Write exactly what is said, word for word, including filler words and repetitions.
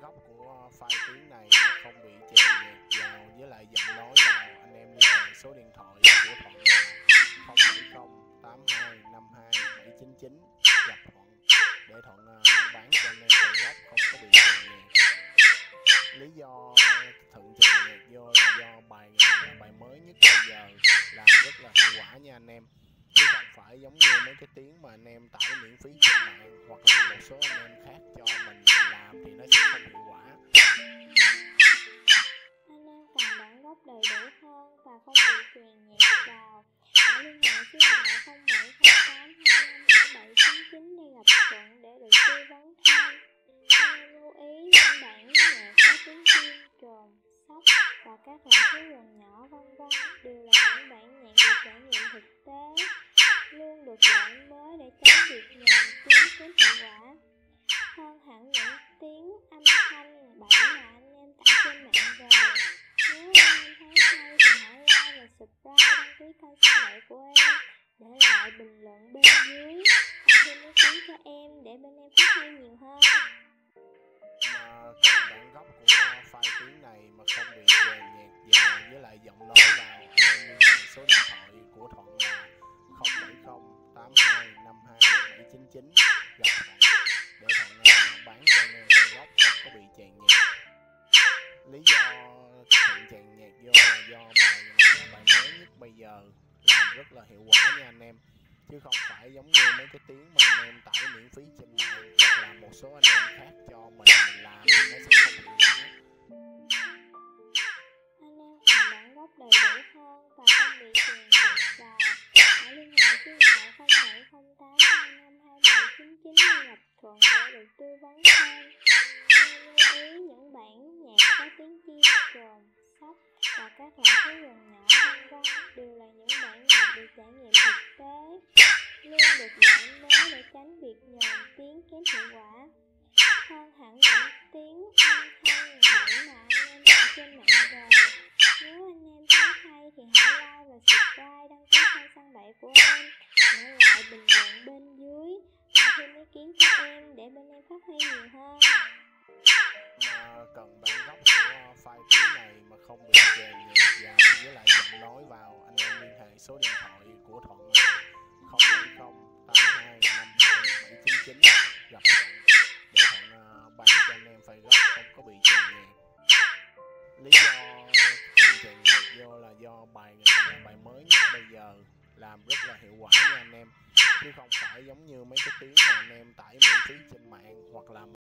gốc của file tiếng này mà không bị chèn nhạc vào với lại giọng nói vào, anh em liên hệ số điện thoại của Thuận là không bảy không tám hai năm hai bảy chín chín, gặp Thuận để Thuận uh, bán cho anh em file gốc không có bị chèn nhạc. Lý do Thuận chèn nhạc vô là do bài này là bài mới nhất bây giờ, làm rất là hiệu quả nha anh em, chứ không phải giống như mấy cái tiếng mà anh em tải miễn phí trên mạng hoặc là một số anh em khác cho mình làm thì nó sẽ không hiệu quả. Anh em cần bản gốc đầy đủ hơn và không bị chèn nhạc vào, hãy liên hệ số điện thoại không bảy không tám hai năm hai bảy chín chín để gặp Thuận để được tư vấn thêm. Anh em lưu ý những bản nhạc có tiếng chim, trồn, sóc và các loại thú rừng nhỏ vân vân đều là những bản nhạc được trải nghiệm thực tế, luôn được đổi mới để tránh việc nhờn tiếng kém hiệu quả. Hơn hẳn những tiếng âm thanh bậy mà anh em tải trên mạng về. Nếu anh em thấy hay thì hãy like và subscribe, đăng ký kênh Săn Bậy của em, để lại bình luận bên dưới và thêm ý kiến cho em để bên em phát huy nhiều hơn. Mà cần bản gốc của file tiếng này mà không bị chèn nhạc vào với lại giọng nói vào, anh em liên hệ số điện thoại của Thuận là không bảy không tám hai năm hai bảy chín chín, gặp Thuận để Thuận uh, bán cho anh em file gốc không có bị chèn nhạc. Lý do Thuận chèn nhạc vô là do bài này là bài mới nhất bây giờ, làm rất là hiệu quả nha anh em, chứ không phải giống như mấy cái tiếng mà anh em tải miễn phí trên mạng hoặc là một số anh em khác cho mình mình làm thì nó sẽ không hiệu quả. Anh em cần bản gốc đầy đủ hơn và không bị chèn nhạc vào, hãy liên hệ số điện thoại không bảy không tám hai năm hai bảy chín chín để gặp Thuận để được tư vấn thêm. Anh em lưu ý những bản nhạc có tiếng chim, trồn, sóc và các loại thú rừng nhỏ vân vân đều là những bản nhạc được trải nghiệm thực tế, luôn được đổi mới để tránh việc nhờn tiếng kém hiệu quả. Hơn hẳn những tiếng âm thanh bậy mà anh em tải trên mạng về. Nếu anh em thấy hay thì hãy like và subscribe, đăng ký kênh Săn Bậy của em, để lại bình luận bên dưới và thêm ý kiến cho em để bên em phát huy nhiều hơn. Mà cần bản gốc của file tiếng này mà không bị chèn nhạc vào với lại giọng nói vào, anh em liên hệ số điện thoại của Thuận là không bảy không tám hai năm hai bảy chín chín, gặp Thuận để Thuận uh, bán cho anh em file gốc không có bị chèn nhạc. Lý do Thuận chèn nhạc vô là do bài này là bài mới nhất bây giờ, làm rất là hiệu quả nha anh em, chứ không phải giống như mấy cái tiếng mà anh em tải miễn phí trên mạng hoặc là